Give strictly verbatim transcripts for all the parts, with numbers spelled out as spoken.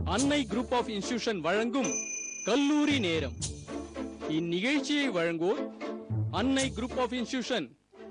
அன்னை group of institution வழங்கும் கல்லூரி நேரம். இந்நிகழ்ச்சியை வழங்குவோர் அன்னை குரூப் ஆஃப் இன்ஸ்டிடியூஷன்.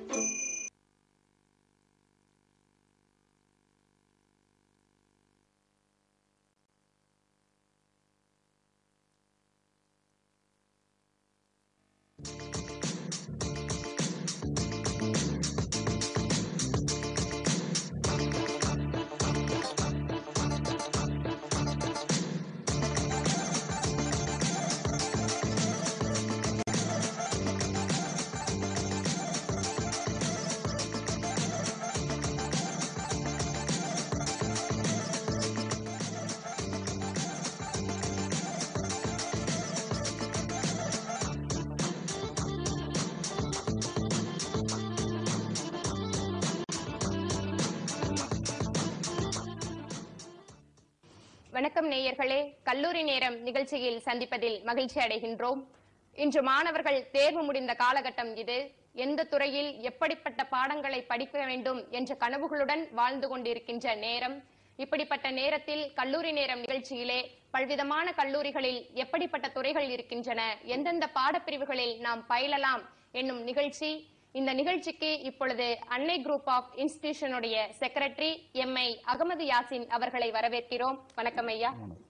வணக்கம் நேயர்களே, கல்லூரி நேரம் நிகழ்ச்சியில் சந்திப்பதில் மகிழ்ச்சி அடைகின்றோம். இன்று மாணவர்கள் தேர்வு முடிந்த காலகட்டம் இது. எந்த துறையில் எப்படிப்பட்ட பாடங்களை படிக்க வேண்டும் என்ற கனவுகளுடன் வாழ்ந்து கொண்டிருக்கின்ற நேரம். இப்படிப்பட்ட நேரத்தில் கல்லூரி நேரம் நிகழ்ச்சியிலே பல்விதமான கல்லூரிகளில் எப்படிப்பட்ட துறைகள் இருக்கின்றன, எந்தெந்த பாடப்பிரிவுகளில் நாம் பயிலலாம் என்னும் நிகழ்ச்சி. இந்த நிகழ்ச்சிக்கு இப்பொழுது அன்னை குரூப் ஆஃப் இன்ஸ்டிடியூஷனுடைய secretary M I Ahmed Yasin அவர்களை வரவேற்கிறோம். வணக்கம் ஐயா.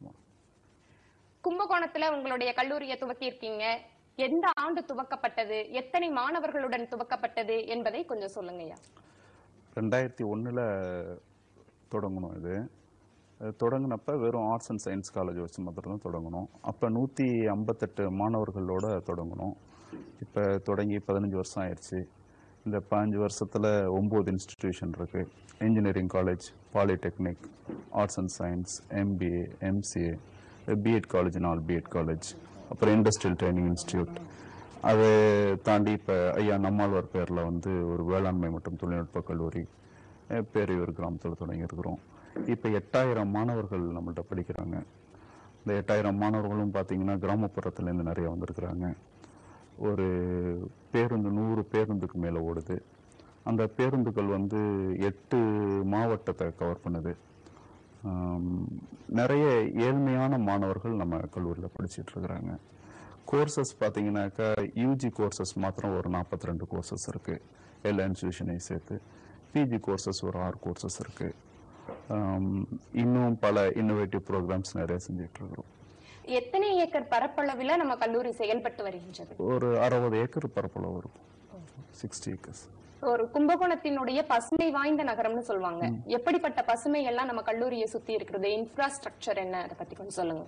கும்பகோணத்துல உங்களுடைய கல்லூரியை துவக்கி இருக்கீங்க. எந்த ஆண்டு துவக்கப்பட்டது, எத்தனை மாணவர்களுடன் துவக்கப்பட்டது என்பதை கொஞ்சம் சொல்லுங்க ஐயா. ரெண்டாயிரத்தி ஒன்னுல தொடங்கணும். இது தொடங்கினப்ப வெறும் ஆர்ட்ஸ் அண்ட் சயின்ஸ் காலேஜ் வச்சு மாத்திரம் தான் தொடங்கணும். அப்போ நூற்றி ஐம்பத்தெட்டு மாணவர்களோட தொடங்கணும். இப்போ தொடங்கி பதினஞ்சு வருஷம் ஆயிடுச்சு. இந்த பதினஞ்சு வருஷத்தில் ஒம்பது இன்ஸ்டிடியூஷன் இருக்குது. Engineering college, polytechnic, arts and science, MBA, MCA, BEd college, நாலு பிஎட் காலேஜ், அப்புறம் இண்டஸ்ட்ரியல் ட்ரைனிங் இன்ஸ்டியூட். அதை தாண்டி இப்போ ஐயா நம்மாழ்வார் பேரில் வந்து ஒரு வேளாண்மை மற்றும் தொழில்நுட்ப கல்லூரி பேரையூர் கிராமத்தில் தொடங்கியிருக்கிறோம். இப்போ எட்டாயிரம் மாணவர்கள் நம்மள்கிட்ட படிக்கிறாங்க. இந்த எட்டாயிரம் மாணவர்களும் பார்த்தீங்கன்னா கிராமப்புறத்துலேருந்து நிறைய வந்திருக்கிறாங்க. ஒரு பேருந்து நூறு பேருந்துக்கு மேலே ஓடுது. அந்த பேருந்துகள் வந்து எட்டு மாவட்டத்தை கவர் பண்ணுது. நிறைய ஏழ்மையான மாணவர்கள் நம்ம கல்லூரியில் படிச்சுட்டு இருக்கிறாங்க. கோர்சஸ் பார்த்தீங்கன்னாக்கா யூஜி கோர்சஸ் மாத்திரம் ஒரு நாற்பத்தி ரெண்டு கோர்சஸ் இருக்குது எல்லா இன்ஸ்டிடியூஷனையும் சேர்த்து. பிஜி கோர்சஸ் ஒரு ஆறு கோர்சஸ் இருக்குது. இன்னும் பல இன்னோவேட்டிவ் ப்ரோக்ராம்ஸ் நிறைய செஞ்சுட்டு இருக்கிறோம். எத்தனை ஏக்கர் பரப்பளவில் நம்ம கல்லூரி செயல்பட்டு வருகின்றது? ஒரு அறுபது ஏக்கர் பரப்பளவு இருக்கும். Sixty acres. ஒரு கும்பகோணத்தினுடைய பசுமை வாய்ந்த நகரம்னு சொல்லுவாங்க. எப்படிப்பட்ட பசுமை எல்லாம் நம்ம கல்லூரியை சுத்தி இருக்கிறது, இன்ஃப்ராஸ்ட்ரக்சர் என்ன, அதை பத்தி கொஞ்சம் சொல்லுங்க.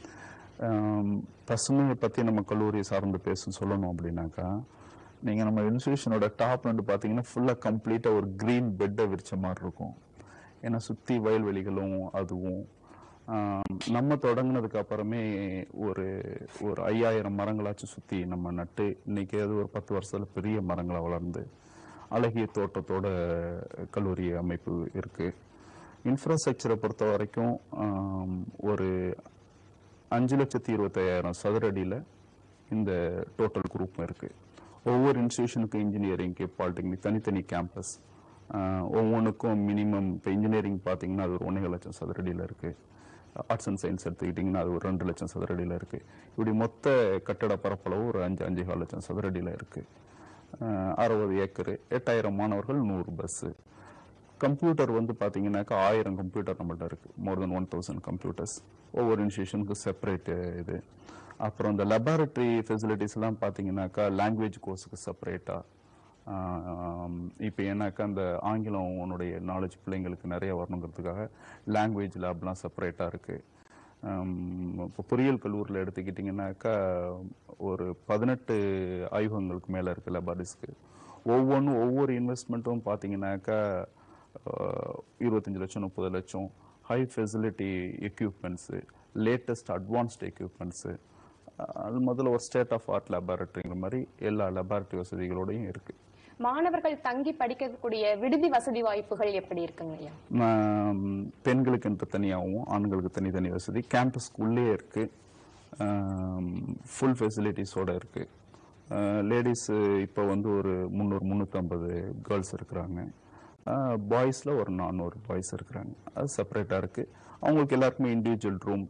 பசுமையை பத்தி நம்ம கல்லூரியை சார்ந்து பேச சொல்லணும் அப்படின்னாக்கா, நீங்க நம்ம இன்ஸ்டிடியூஷனோட டாப் வந்து பாத்தீங்கன்னா ஃபுல்லா கம்ப்ளீட்டா ஒரு கிரீன் பெட்டை விரிச்ச மாதிரி இருக்கும். ஏன்னா சுத்தி வயல்வெளிகளும் அதுவும். நம்ம தொடங்கினதுக்கு அப்புறமே ஒரு ஒரு ஐயாயிரம் மரங்களாச்சும் சுற்றி நம்ம நட்டு இன்னைக்கு அது ஒரு பத்து வருஷத்துல பெரிய மரங்களை வளர்ந்து அழகிய தோட்டத்தோட கல்லூரி அமைப்பு இருக்கு. இன்ஃப்ராஸ்ட்ரக்சரை பொறுத்த வரைக்கும் ஒரு அஞ்சு லட்சத்தி இருபத்தையாயிரம் சதுர அடியில் இந்த டோட்டல் குரூப் இருக்கு. ஒவ்வொரு இன்ஸ்டிடியூஷனுக்கும் இன்ஜினியரிங்க்கு, பாலிடெக்னிக் தனித்தனி கேம்பஸ். ஒவ்வொன்றுக்கும் மினிமம் இப்போ இன்ஜினியரிங் பார்த்தீங்கன்னா அது ஒரு ஒன்றரை லட்சம் சதுரடியில் இருக்குது. ஆர்ட்ஸ் அண்ட் சயின்ஸ் எடுத்துக்கிட்டிங்கன்னா அது ஒரு ரெண்டு லட்சம் சதுரடியில் இருக்குது. இப்படி மொத்த கட்டட பரப்பளவு ஒரு அஞ்சு அஞ்சு கால் லட்சம் சதுரடியில் இருக்குது. அறுபது ஏக்கரு, எட்டாயிரம் மாணவர்கள், நூறு பஸ்ஸு. கம்ப்யூட்டர் வந்து பார்த்தீங்கன்னாக்கா ஆயிரம் கம்ப்யூட்டர் நம்மள்ட்ட இருக்குது. More than one thousand computers. ஒவ்வொரு இன்ஸ்டிடியூஷனுக்கு செப்பரேட்டு இது. அப்புறம் இந்த லெபார்டரி ஃபெசிலிட்டிஸ்லாம் பார்த்தீங்கன்னாக்கா லாங்குவேஜ் கோர்ஸுக்கு செப்பரேட்டாக. இப்போ ஏன்னாக்கா அந்த ஆங்கிலம் உன்னுடைய நாலேஜ் பிள்ளைங்களுக்கு நிறைய வரணுங்கிறதுக்காக லாங்குவேஜ் லேப்லாம் செப்பரேட்டாக இருக்குது. இப்போ பொறியியல் கல்லூரியில் எடுத்துக்கிட்டிங்கன்னாக்கா ஒரு பதினெட்டு ஆய்வகங்களுக்கு மேலே இருக்குது லெபார்டரிஸ்க்கு. ஒவ்வொன்றும் ஒவ்வொரு இன்வெஸ்ட்மெண்ட்டும் பார்த்தீங்கன்னாக்கா இருபத்தஞ்சி லட்சம் முப்பது லட்சம். High facility equipments, latest advanced equipments. அது முதல்ல ஒரு ஸ்டேட் ஆஃப் ஆர்ட் லெபார்டரிங்கிற மாதிரி எல்லா லெபார்டரி வசதிகளோடையும் இருக்குது. மாணவர்கள் தங்கி படிக்கக்கூடிய விடுதி வசதி வாய்ப்புகள் எப்படி இருக்குங்க? பெண்களுக்கு என்று தனியாகவும் ஆண்களுக்கு தனித்தனி வசதி கேம்பஸ்க்கு உள்ளே இருக்கு. ஃபுல் ஃபெசிலிட்டிஸோட இருக்கு. லேடிஸ் இப்போ வந்து ஒரு முந்நூறு முந்நூற்றம்பது கேர்ள்ஸ் இருக்கிறாங்க. பாய்ஸில் ஒரு நானூறு பாய்ஸ் இருக்கிறாங்க. அது செப்பரேட்டாக இருக்குது. அவங்களுக்கு எல்லாருக்குமே இண்டிவிஜுவல் ரூம்,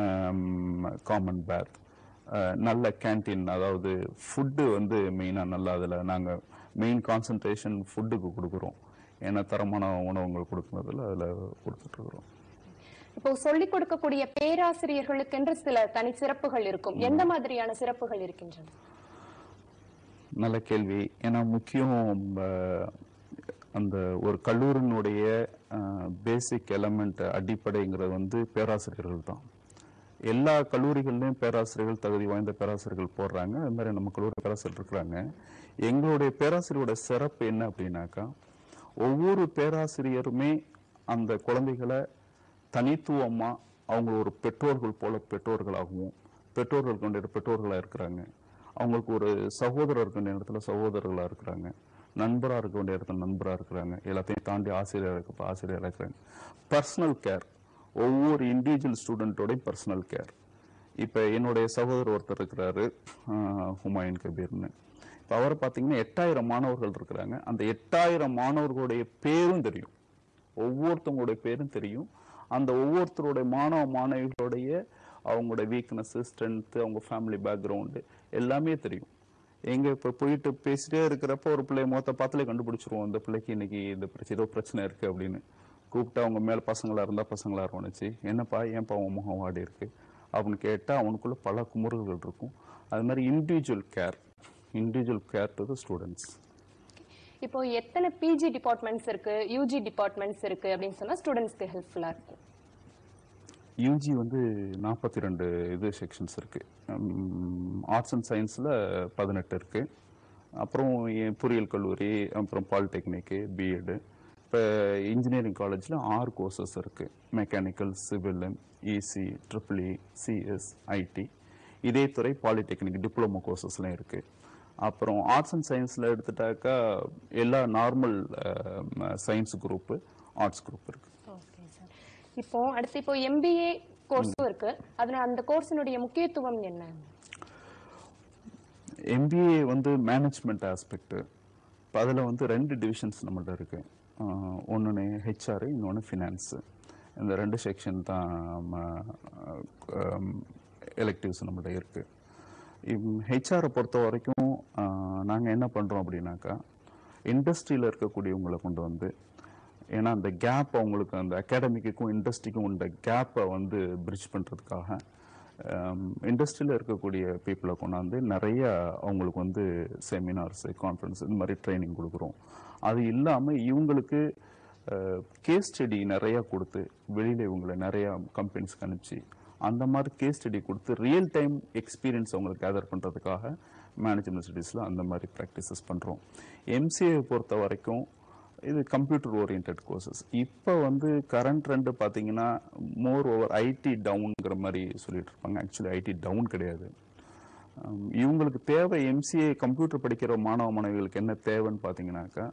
காமன் பேத், நல்ல கேன்டீன், அதாவது ஃபுட்டு வந்து மெயினாக நல்லா அதில் நாங்கள் மெயின் கான்சன்ட்ரேஷன் ஃபுட்டுக்கு கொடுக்குறோம். ஏன்னா தரமான உணவுகள் கொடுக்குறதுல அதில் கொடுத்துட்ருக்குறோம். இப்போ சொல்லிக் கொடுக்கக்கூடிய பேராசிரியர்களுக்கென்று சில தனி சிறப்புகள் இருக்கும். எந்த மாதிரியான சிறப்புகள் இருக்கின்றன? நல்ல கேள்வி. ஏன்னா முக்கியம் அந்த ஒரு கல்லூரியினுடைய பேசிக் எலமெண்ட் அடிப்படைங்கிறது வந்து பேராசிரியர்கள் தான். எல்லா கல்லூரிகள்லையும் பேராசிரியர்கள், தகுதி வாய்ந்த பேராசிரியர்கள் போடுறாங்க. அது மாதிரி நம்ம கல்லூரி பேராசிரியர் இருக்கிறாங்க. எங்களுடைய பேராசிரியரோட சிறப்பு என்ன அப்படின்னாக்கா, ஒவ்வொரு பேராசிரியருமே அந்த குழந்தைகளை தனித்துவமா அவங்க ஒரு பெற்றோர்கள் போல பெற்றோர்களாகவும், பெற்றோர்கள் கொண்ட பெற்றோர்களா இருக்கிறாங்க. அவங்களுக்கு ஒரு சகோதரர் இருக்க வேண்டிய இடத்துல சகோதரர்களா இருக்கிறாங்க, நண்பரா இருக்க வேண்டிய இடத்துல நண்பரா இருக்கிறாங்க, எல்லாத்தையும் தாண்டி ஆசிரியர் இருக்க ஆசிரியராக இருக்கிறாங்க. பர்சனல் கேர், ஒவ்வொரு இண்டிவிஜுவல் ஸ்டூடெண்டோட பர்சனல் கேர். இப்போ என்னுடைய சகோதரர் ஒருத்தர் இருக்கிறாரு, ஹுமாயூன் கபீர்னு. இப்போ அவரை பார்த்தீங்கன்னா எட்டாயிரம் மாணவர்கள் இருக்கிறாங்க. அந்த எட்டாயிரம் மாணவர்களுடைய பேரும் தெரியும், ஒவ்வொருத்தவங்களுடைய பேரும் தெரியும். அந்த ஒவ்வொருத்தருடைய மாணவ மாணவிகளுடைய அவங்களோட வீக்னஸ், ஸ்ட்ரென்த்து, அவங்க ஃபேமிலி பேக்ரவுண்டு எல்லாமே தெரியும். எங்க இப்போ போயிட்டு பேசிட்டே இருக்கிறப்ப ஒரு பிள்ளை மொத்த பார்த்தாலே கண்டுபிடிச்சிருவோம், இந்த பிள்ளைக்கு இன்னைக்கு இந்த பிரச்சனை ஏதோ பிரச்சனை இருக்கு அப்படின்னு. கூப்பிட்டு அவங்க மேல பசங்களா இருந்தா பசங்களா இருந்துச்சு, என்னப்பா ஏன்பா அவன் முகம் வாடி இருக்கு அப்படின்னு கேட்டா அவனுக்குள்ள பல குமுறுகள் இருக்கும். அது மாதிரி individual care, individual care to the students. இப்போ எத்தனை பிஜி டிபார்ட்மெண்ட்ஸ் இருக்கு, யூஜி டிபார்ட்மெண்ட்ஸ் இருக்கு அப்படின்னு சொன்னா ஸ்டூடெண்ட்ஸ்க்கு ஹெல்ப்ஃபுல்லா இருக்கும்? யூஜி வந்து நாற்பத்தி ரெண்டு இது செக்ஷன்ஸ் இருக்கு. ஆர்ட்ஸ் அண்ட் சயின்ஸில் பதினெட்டு இருக்கு. அப்புறம் பொறியியல் கல்லூரி, அப்புறம் பாலிடெக்னிக்கு, பிஎட். இப்போ இன்ஜினியரிங் காலேஜில் ஆறு கோர்சஸ் இருக்கு. Mechanical, civil, EC, triple E, CS, IT. இதே துறை பாலிடெக்னிக் டிப்ளமோ கோர்சஸ்லாம் இருக்கு. அப்புறம் ஆர்ட்ஸ் அண்ட் சயின்ஸில் எடுத்துட்டாக்கா எல்லா normal science group, arts group இருக்கு. இப்போ அடுத்து இப்போ எம்பிஏ கோர்ஸும் இருக்கு. அதுல அந்த கோர்ஸினுடைய முக்கியத்துவம் என்ன? எம்பிஏ வந்து மேனேஜ்மெண்ட் ஆஸ்பெக்ட். அதில் வந்து ரெண்டு டிவிஷன்ஸ் நம்மள்ட்ட இருக்கு. ஒன்று ஹெச்ஆர், இன்னொன்று ஃபினான்ஸு. இந்த ரெண்டு செக்ஷன் தான் எலெக்டிவ்ஸ் நம்மள்ட்ட இருக்கு. ஹெச்ஆரை பொறுத்த வரைக்கும் நாங்கள் என்ன பண்ணுறோம் அப்படின்னாக்கா, இண்டஸ்ட்ரியில் இருக்கக்கூடியவங்களை கொண்டு வந்து, ஏன்னா அந்த கேப் அவங்களுக்கு அந்த அகாடமிக்கும் இண்டஸ்ட்ரிக்கும் உள்ள கேப்பை வந்து பிரிட்ஜ் பண்ணுறதுக்காக இண்டஸ்ட்ரியில் இருக்கக்கூடிய பீப்புளை கொண்டாந்து நிறைய அவங்களுக்கு வந்து செமினார்ஸு, கான்ஃபரன்ஸ், இந்த மாதிரி ட்ரைனிங் கொடுக்குறோம். அது இல்லாமல் இவங்களுக்கு கேஸ் ஸ்டடி நிறையா கொடுத்து வெளியில் இவங்களை நிறையா கம்பெனிஸ்க்கு அனுப்பிச்சு அந்த மாதிரி கேஸ் ஸ்டடி கொடுத்து ரியல் டைம் எக்ஸ்பீரியன்ஸ் அவங்களுக்கு கேதர் பண்ணுறதுக்காக மேனேஜ்மெண்ட் ஸ்டடீஸில் அந்த மாதிரி ப்ராக்டிசஸ் பண்ணுறோம். எம்சிஏ பொறுத்த வரைக்கும் இது கம்ப்யூட்டர் ஓரியன்ட் கோர்சஸ். இப்போ வந்து கரண்ட் ட்ரெண்டு பார்த்தீங்கன்னா மோர் ஓவர் ஐடி டவுனுங்கிற மாதிரி சொல்லிட்டு இருப்பாங்க. ஆக்சுவலி ஐடி டவுன் கிடையாது. இவங்களுக்கு தேவை எம்சிஏ கம்ப்யூட்டர் படிக்கிற மாணவ மாணவிகளுக்கு என்ன தேவைன்னு பார்த்தீங்கன்னாக்கா,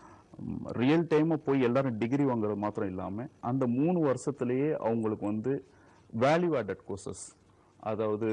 ரியல் டைமாக போய் எல்லாரும் டிகிரி வாங்குறது மாத்திரம் இல்லாமல் அந்த மூணு வருஷத்துலேயே அவங்களுக்கு வந்து வேல்யூ ஆடட் கோர்சஸ், அதாவது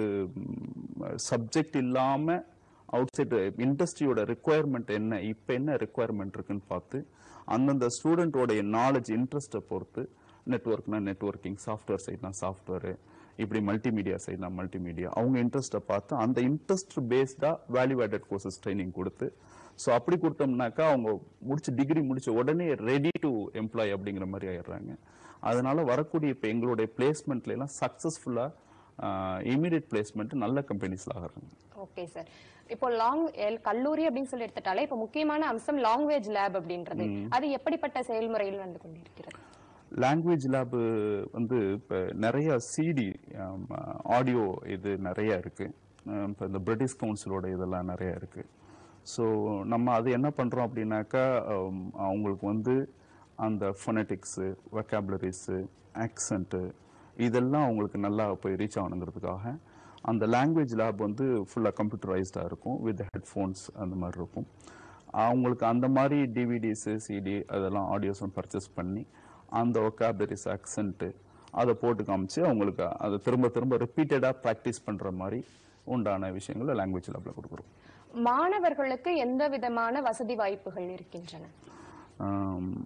சப்ஜெக்ட் இல்லாமல் அவுட் சைட் இண்டஸ்ட்ரியோட ரெக்குவயர்மெண்ட் என்ன, இப்போ என்ன ரெக்குவயர்மெண்ட் இருக்குன்னு பார்த்து அந்தந்த ஸ்டூடெண்ட்டோடைய நாலேஜ் இன்ட்ரெஸ்ட்டை பொறுத்து, நெட்ஒர்க்னா நெட்ஒர்க்கிங், சாஃப்ட்வேர் சைட்னா சாஃப்ட்வேரு, இப்படி மல்டிமீடியா சைட்னா மல்டிமீடியா, அவங்க இன்ட்ரெஸ்ட்டை பார்த்து அந்த இன்ட்ரெஸ்ட் பேஸ்டாக வேல்யூ ஆடட் கோர்சஸ் ட்ரைனிங் கொடுத்து, ஸோ அப்படி கொடுத்தோம்னாக்கா அவங்க முடிச்சு டிகிரி முடிச்ச உடனே ரெடி டு எம்ப்ளாய் அப்படிங்கிற மாதிரி ஆயிடுறாங்க. அதனால வரக்கூடிய இப்போ எங்களுடைய பிளேஸ்மெண்ட்ல எல்லாம் சக்ஸஸ்ஃபுல்லாக இமீடியட் பிளேஸ்மெண்ட் நல்ல கம்பெனிஸ்ல ஆகிறாங்க. Okay sir. இப்போ லாங் கல்லூரி அப்படின்னு சொல்லி எடுத்துட்டாலே இப்போ முக்கியமான அம்சம் லாங்குவேஜ் லேப் அப்படின்றது, அது எப்படிப்பட்ட செயல்முறையில் வந்து கொண்டிருக்கிறது? லாங்குவேஜ் லேபு வந்து இப்போ நிறைய சிடி ஆடியோ இது நிறைய இருக்கு. இப்போ இந்த பிரிட்டிஷ் கவுன்சிலோட இதெல்லாம் நிறைய இருக்கு. ஸோ நம்ம அது என்ன பண்ணுறோம் அப்படின்னாக்கா, அவங்களுக்கு வந்து அந்த ஃபொனட்டிக்ஸு, வெக்காபுலரிஸு, ஆக்சண்ட்டு இதெல்லாம் அவங்களுக்கு நல்லா போய் ரீச் ஆகணுங்கிறதுக்காக அந்த லாங்குவேஜ் லேப் வந்து ஃபுல்லாக கம்ப்யூட்டரைஸ்டாக இருக்கும், வித் ஹெட்ஃபோன்ஸ் அந்த மாதிரி இருக்கும். அவங்களுக்கு அந்த மாதிரி டிவிடிஸு, சிடி அதெல்லாம் ஆடியோஸும் பர்ச்சேஸ் பண்ணி அந்த வெக்காபுலரிஸ், ஆக்சண்ட்டு அதை போட்டு காமிச்சு அவங்களுக்கு அதை திரும்ப திரும்ப ரிப்பீட்டடாக ப்ராக்டிஸ் பண்ணுற மாதிரி உண்டான விஷயங்களை லாங்குவேஜ் லேபில் கொடுக்குறோம். மாணவர்களுக்கு எந்த விதமான வசதி வாய்ப்புகள் இருக்கின்றன?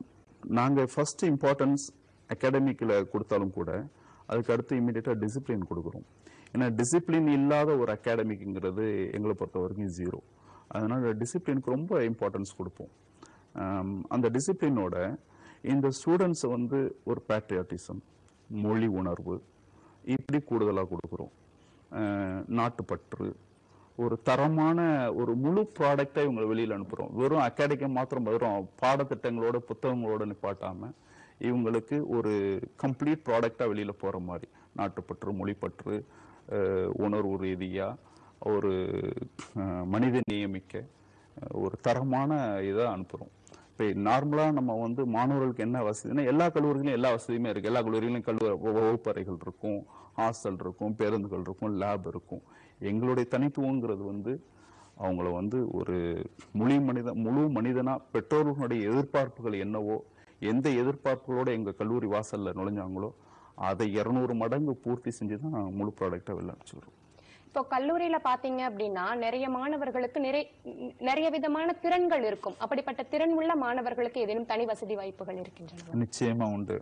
நாங்கள் ஃபர்ஸ்ட் இம்பார்ட்டன்ஸ் அகாடமிக்கில் கொடுத்தாலும் கூட அதுக்கு அடுத்து இமீடியட்டாக டிசிப்ளின் கொடுக்குறோம். ஏன்னா டிசிப்ளின் இல்லாத ஒரு அகாடமிக்குங்கிறது எங்களை பொறுத்த வரைக்கும் ஜீரோ. அதனால் டிசிப்ளினுக்கு ரொம்ப இம்பார்ட்டன்ஸ் கொடுப்போம். அந்த டிசிப்ளினோட இந்த ஸ்டூடெண்ட்ஸை வந்து ஒரு பேட்ரியாட்டிசம், மொழி உணர்வு இப்படி கூடுதலாக கொடுக்குறோம். நாட்டுப்பற்று, ஒரு தரமான ஒரு முழு ப்ராடக்டை இவங்களை வெளியில் அனுப்புகிறோம். வெறும் அகாடமிக்கை மாத்திரம் வெறும் பாடத்திட்டங்களோட புத்தகங்களோட நிப்பாட்டாமல் இவங்களுக்கு ஒரு கம்ப்ளீட் ப்ராடக்டாக வெளியில் போகிற மாதிரி நாட்டுப்பற்று, மொழிப்பற்று, உணர்வு ரீதியாக ஒரு மனித நியமிக்க ஒரு தரமான இதை அனுப்புகிறோம். இப்போ நார்மலாக நம்ம வந்து மாணவர்களுக்கு என்ன வசதினா எல்லா கல்லூரிகளும் எல்லா வசதியுமே இருக்குது. எல்லா கல்லூரிகளையும் கல்லூரி வகுப்பறைகள் இருக்கும், ஹாஸ்டல் இருக்கும், பேருந்துகள் இருக்கும், லேப் இருக்கும். எங்களுடைய தனித்துவங்கிறது வந்து அவங்கள வந்து ஒரு முழு மனித முழு மனிதனாக பெற்றோர்களுடைய எதிர்பார்ப்புகள் என்னவோ, எந்த எதிர்பார்ப்புகளோட எங்கள் கல்லூரி வாசலில் நுழைஞ்சாங்களோ அதை இரநூறு மடங்கு பூர்த்தி செஞ்சு தான் முழு ப்ராடக்டாக வெளில அனுப்பிச்சிடுறோம். இப்போ கல்லூரியில பாத்தீங்க அப்படின்னா நிறைய மாணவர்களுக்கு நிறைய நிறைய விதமான திறன்கள் இருக்கும். அப்படிப்பட்ட திறன் உள்ள மாணவர்களுக்கு ஏதேனும் தனி வசதி வாய்ப்புகள் இருக்கின்றன? நிச்சயமா உண்டு.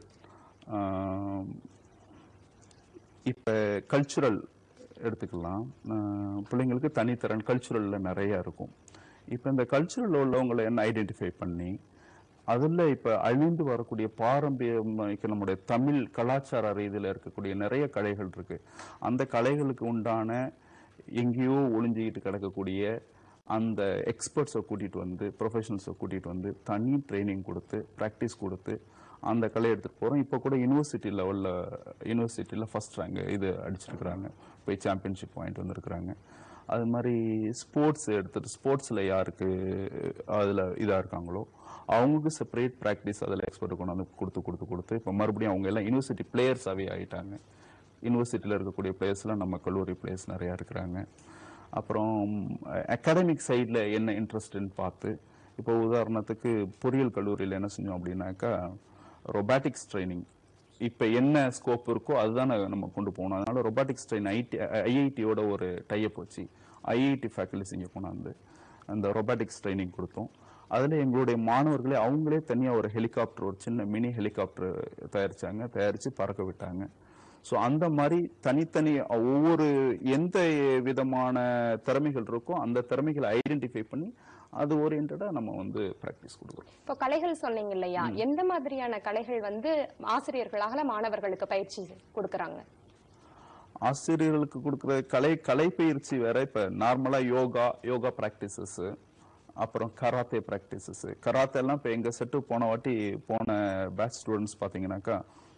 இப்ப கல்ச்சுரல் எடுத்துக்கலாம். பிள்ளைங்களுக்கு தனித்திறன் கல்ச்சுரல்ல நிறைய இருக்கும். இப்ப இந்த கல்ச்சுரல் உள்ளவங்களை என்ன ஐடென்டிஃபை பண்ணி அதுல இப்ப அழிந்து வரக்கூடிய பாரம்பரியம் நம்முடைய தமிழ் கலாச்சார ரீதியில் இருக்கக்கூடிய நிறைய கலைகள் இருக்கு. அந்த கலைகளுக்கு உண்டான எங்கேயோ ஒளிஞ்சிக்கிட்டு கிடக்கக்கூடிய அந்த எக்ஸ்பர்ட்ஸை கூட்டிட்டு வந்து, ப்ரொஃபஷனல்ஸை கூட்டிட்டு வந்து தனி ட்ரைனிங் கொடுத்து ப்ராக்டிஸ் கொடுத்து அந்த கலையை எடுத்துட்டு போறோம். இப்போ கூட யூனிவர்சிட்டி லெவலில் யூனிவர்சிட்டியில் ஃபர்ஸ்ட் ரேங்க் இது அடிச்சிருக்கிறாங்க, போய் சாம்பியன்ஷிப் வாங்கிட்டு வந்திருக்கிறாங்க. அது மாதிரி ஸ்போர்ட்ஸ் எடுத்துட்டு ஸ்போர்ட்ஸில் யாருக்கு அதில் இதாக இருக்காங்களோ அவங்களுக்கு செப்பரேட் ப்ராக்டிஸ் அதில் எக்ஸ்பர்ட் கொண்டு வந்து கொடுத்து கொடுத்து கொடுத்து இப்போ மறுபடியும் அவங்க எல்லாம் யூனிவர்சிட்டி பிளேயர்ஸாகவே ஆகிட்டாங்க. யூனிவர்சிட்டியில் இருக்கக்கூடிய பிளேயர்ஸ்லாம் நம்ம கல்லூரி பிளேயர்ஸ் நிறையா இருக்கிறாங்க. அப்புறம் அகாடமிக் சைடில் என்ன இன்ட்ரெஸ்ட்னு பார்த்து இப்போ உதாரணத்துக்கு பொறியியல் கல்லூரியில் என்ன செஞ்சோம் அப்படின்னாக்கா ரொபாட்டிக்ஸ் ட்ரைனிங் இப்போ என்ன ஸ்கோப் இருக்கோ அதுதான் நம்ம கொண்டு போகணும். அதனால ரொபாட்டிக்ஸ் ட்ரெயின் ஐடி ஐஐடியோட ஒரு டைப் வச்சு ஐஐடி ஃபேக்கல்டிஸ் இங்கே கொண்டாந்து அந்த ரொபாட்டிக்ஸ் ட்ரைனிங் கொடுத்தோம். அதில் எங்களுடைய மாணவர்களே அவங்களே தனியாக ஒரு ஹெலிகாப்டர், ஒரு சின்ன மினி ஹெலிகாப்டர் தயாரித்தாங்க, தயாரித்து பறக்க விட்டாங்க. ஸோ அந்த மாதிரி தனித்தனி ஒவ்வொரு எந்த விதமான திறமைகள் இருக்கோ அந்த திறமைகளை ஐடென்டிஃபை பண்ணி அது ஓரியன்டா நம்ம வந்து பிராக்டிஸ் கொடுக்குறோம். இப்போ கலைகள் சொன்னீங்க இல்லையா, எந்த மாதிரியான கலைகள் வந்து ஆசிரியர்களாக மாணவர்களுக்கு பயிற்சி கொடுக்குறாங்க? ஆசிரியர்களுக்கு கொடுக்குற கலை கலை பயிற்சி வேற. இப்போ நார்மலாக யோகா யோகா ப்ராக்டிசஸ், அப்புறம் கராத்தே ப்ராக்டிசஸ். கராத்தே எல்லாம் இப்போ எங்கள் செட்டு போன வாட்டி போன பேட்ச் ஸ்டூடெண்ட்ஸ் பார்த்தீங்கன்னாக்கா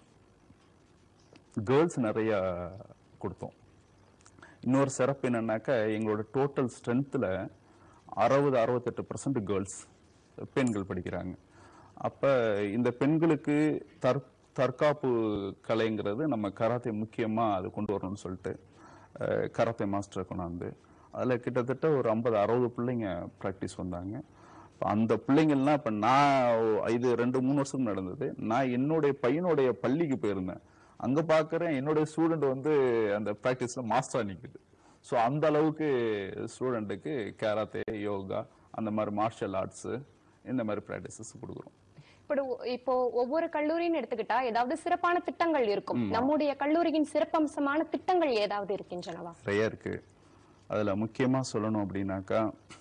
கேர்ள்ஸ் நிறைய கொடுத்தோம். இன்னொரு சிறப்பு என்னன்னாக்கா எங்களோட டோட்டல் ஸ்ட்ரென்த்தில் அறுபது அறுபத்தெட்டு பர்சன்ட் கேர்ள்ஸ் பெண்கள் படிக்கிறாங்க. அப்போ இந்த பெண்களுக்கு தற் தற்காப்பு கலைங்கிறது நம்ம கராத்தே முக்கியமாக அது கொண்டு வரணும்னு சொல்லிட்டு கராத்தே மாஸ்டரை கொண்டாந்து அதில் கிட்டத்தட்ட ஒரு ஐம்பது அறுபது பிள்ளைங்க ப்ராக்டிஸ் வந்தாங்க. இப்போ அந்த பிள்ளைங்கள்லாம் இப்போ நான் இது ரெண்டு மூணு வருஷம் நடந்தது. நான் என்னுடைய பையனுடைய பள்ளிக்கு போயிருந்தேன். அங்கே பார்க்குறேன் என்னுடைய ஸ்டூடெண்ட் வந்து அந்த ப்ராக்டிஸில் மாஸ்டராக நிற்குது. ஸோ அந்த அளவுக்கு ஸ்டூடெண்ட்டுக்கு கராத்தே, யோகா, அந்த மாதிரி மார்ஷல் ஆர்ட்ஸு இந்த மாதிரி ப்ராக்டிசஸ் கொடுக்குறோம். இப்போ இப்போ ஒவ்வொரு கல்லூரின்னு எடுத்துக்கிட்டா ஏதாவது சிறப்பான திட்டங்கள் இருக்கும். நம்முடைய கல்லூரியின் சிறப்பம்சமான திட்டங்கள் ஏதாவது இருக்கின்றனவா? நிறைய இருக்கு. அதில் முக்கியமாக சொல்லணும் அப்படின்னாக்கா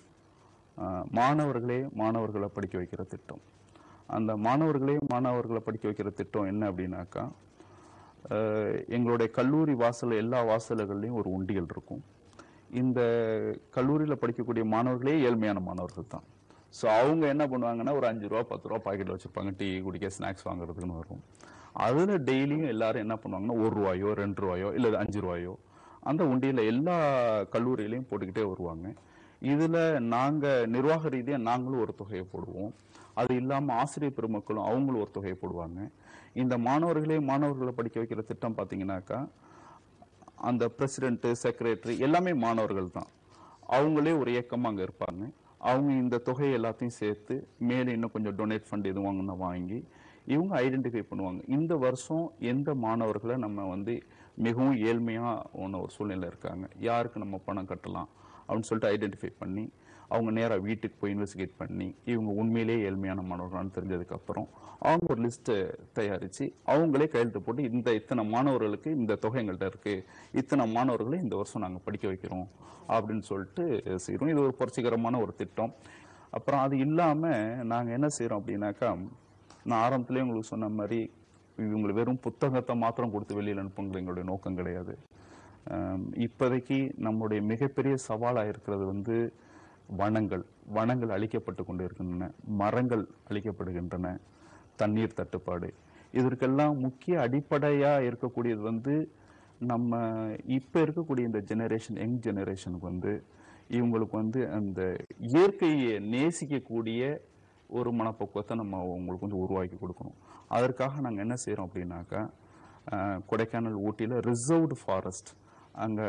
மாணவர்களே மாணவர்களை படிக்க வைக்கிற திட்டம். அந்த மாணவர்களே மாணவர்களை படிக்க வைக்கிற திட்டம் என்ன அப்படின்னாக்கா எங்களுடைய கல்லூரி வாசல் எல்லா வாசல்கள்லையும் ஒரு உண்டியல் இருக்கும். இந்த கல்லூரியில் படிக்கக்கூடிய மாணவர்களே ஏழ்மையான மாணவர்கள் தான். ஸோ அவங்க என்ன பண்ணுவாங்கன்னா ஒரு அஞ்சு ரூபா பத்து ரூபா பாக்கெட்டில் வச்சுருப்பாங்க, டீ குடிக்க ஸ்நாக்ஸ் வாங்குறதுக்குன்னு வரும். அதில் டெய்லியும் எல்லாரும் என்ன பண்ணுவாங்கன்னா ஒரு ரூபாயோ ரெண்டு ரூபாயோ இல்லை அஞ்சு ரூபாயோ அந்த உண்டியில் எல்லா கல்லூரியிலையும் போட்டுக்கிட்டே வருவாங்க. இதில் நாங்கள் நிர்வாக ரீதியாக நாங்களும் ஒரு தொகையை போடுவோம். அது இல்லாமல் ஆசிரியர் பெருமக்களும் அவங்களும் ஒரு தொகையை போடுவாங்க. இந்த மாணவர்களே மாணவர்களை படிக்க வைக்கிற திட்டம் பார்த்தீங்கன்னாக்கா அந்த பிரசிடென்ட்டு, செக்ரட்டரி எல்லாமே மாணவர்கள் தான். அவங்களே ஒரு இயக்கமாக அங்கே இருப்பாங்க. அவங்க இந்த தொகையை எல்லாத்தையும் சேர்த்து மேலே இன்னும் கொஞ்சம் டொனேட் ஃபண்ட் எதுவும் வாங்கினா வாங்கி இவங்க ஐடென்டிஃபை பண்ணுவாங்க. இந்த வருஷம் எந்த மாணவர்களை நம்ம வந்து மிகவும் ஏழ்மையாக ஒன்று ஒரு சூழ்நிலை இருக்காங்க, யாருக்கு நம்ம பணம் கட்டலாம் அப்படின்னு சொல்லிட்டு ஐடென்டிஃபை பண்ணி அவங்க நேராக வீட்டுக்கு போய் இன்வெஸ்டிகேட் பண்ணி இவங்க உண்மையிலேயே ஏழ்மையான மாணவர்களான்னு தெரிஞ்சதுக்கப்புறம் அவங்க ஒரு லிஸ்ட்டை தயாரித்து அவங்களே கையெழுத்து போட்டு இந்த இத்தனை மாணவர்களுக்கு இந்த தொகை எங்கள்கிட்ட இருக்குது, இத்தனை மாணவர்களை இந்த வருஷம் நாங்கள் படிக்க வைக்கிறோம் அப்படின்னு சொல்லிட்டு செய்கிறோம். இது ஒரு புரட்சிகரமான ஒரு திட்டம். அப்புறம் அது இல்லாமல் நாங்கள் என்ன செய்கிறோம் அப்படின்னாக்கா, நான் ஆரம்பத்திலேயே உங்களுக்கு சொன்ன மாதிரி இவங்களை வெறும் புத்தகத்தை மாத்திரம் கொடுத்து வெளியில் அனுப்புங்கிற எங்களுடைய நோக்கம் கிடையாது. இப்போதைக்கு நம்முடைய மிகப்பெரிய சவாலாக இருக்கிறது வந்து வனங்கள் வனங்கள் அழிக்கப்பட்டு கொண்டு இருக்கின்றன, மரங்கள் அழிக்கப்படுகின்றன, தண்ணீர் தட்டுப்பாடு. இதற்கெல்லாம் முக்கிய அடிப்படையாக இருக்கக்கூடியது வந்து நம்ம இப்போ இருக்கக்கூடிய இந்த ஜெனரேஷன் யங் ஜெனரேஷனுக்கு வந்து இவங்களுக்கு வந்து அந்த இயற்கையை நேசிக்கக்கூடிய ஒரு மனப்பக்குவத்தை நம்ம அவங்களுக்கு கொஞ்சம் உருவாக்கி கொடுக்கணும். அதற்காக நாங்கள் என்ன செய்கிறோம் அப்படின்னாக்கா, கொடைக்கானல் ஊட்டியில் ரிசர்வ்டு ஃபாரஸ்ட், அங்கே